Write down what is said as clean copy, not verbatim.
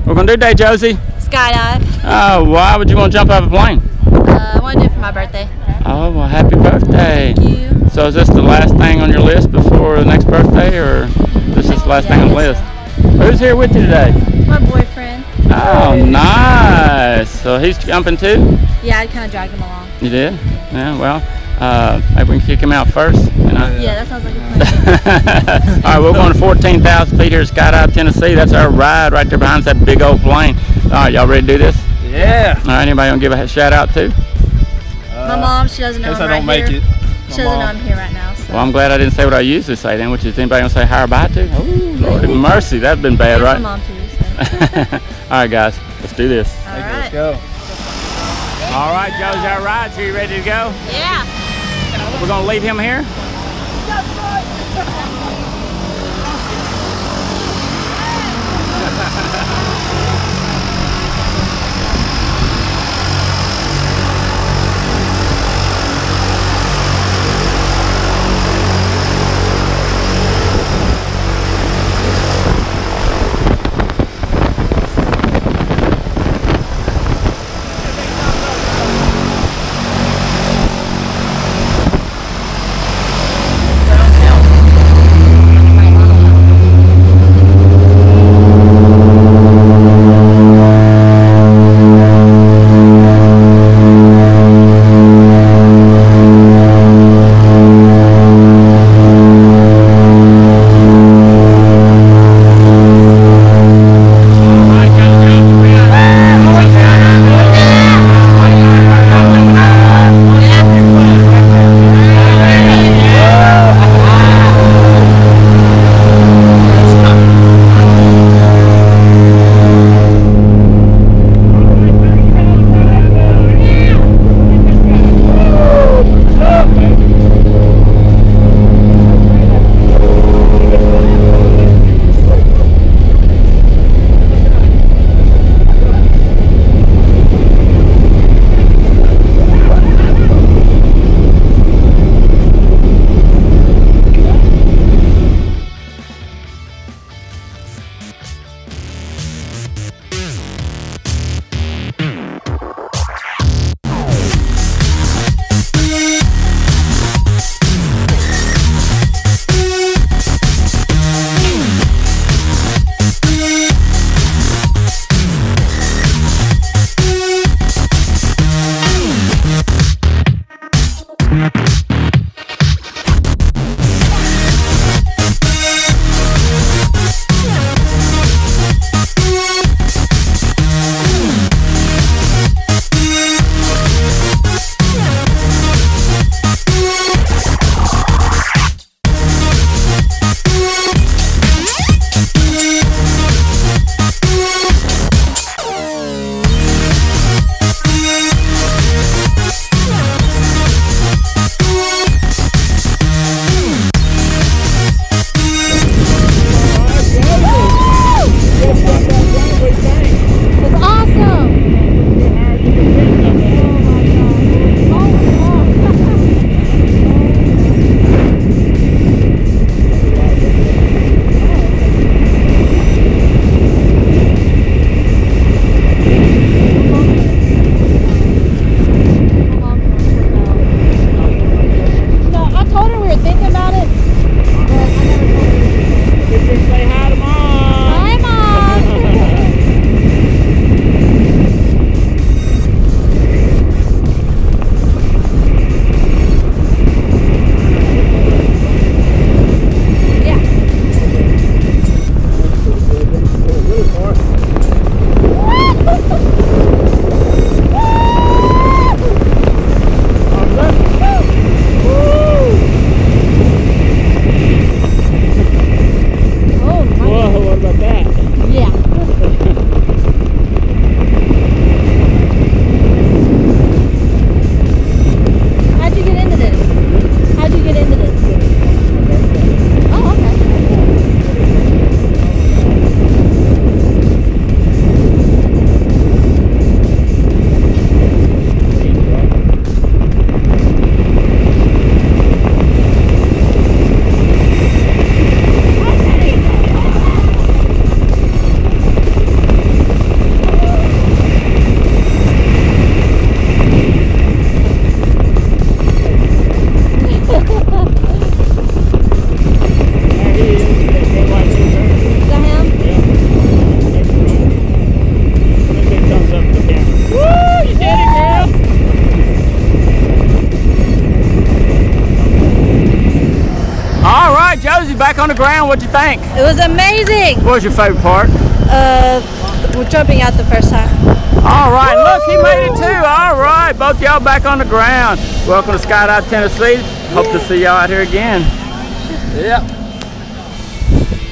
We're gonna do today, Josie. Skydive. Oh, why would you want to jump out of a plane? I want to do it for my birthday. Oh, well, happy birthday. Thank you. So is this the last thing on your list before the next birthday, or this is the last thing on the list? Who's here with you today? My boyfriend. Oh, nice. So he's jumping too? Yeah, I kind of dragged him along. You did? Yeah, well, maybe we can kick him out first. Yeah, that sounds like a plan. All right, we're going to 14,000 feet here at Skydive, Tennessee. That's our ride right there behind us, that big old plane. All right, y'all ready to do this? Yeah. All right, anybody want to give a shout out to? My mom, she doesn't know I'm right make here. it. She doesn't know I'm here right now. So. Well, I'm glad I didn't say what I usually say then, which is anybody going to say hi or bye to? Oh, Lord mercy, that's been bad, right? My mom too. So. All right, guys, let's do this. All right. Let's go. All right, Joe's our ride. So you ready to go? Yeah. We're going to leave him here? ground. What'd you think? It was amazing. What was your favorite part? We're jumping out the first time. All right, look, he made it too. All right, both y'all back on the ground. Welcome to Skydive Tennessee. Hope to see y'all out here again. Yep.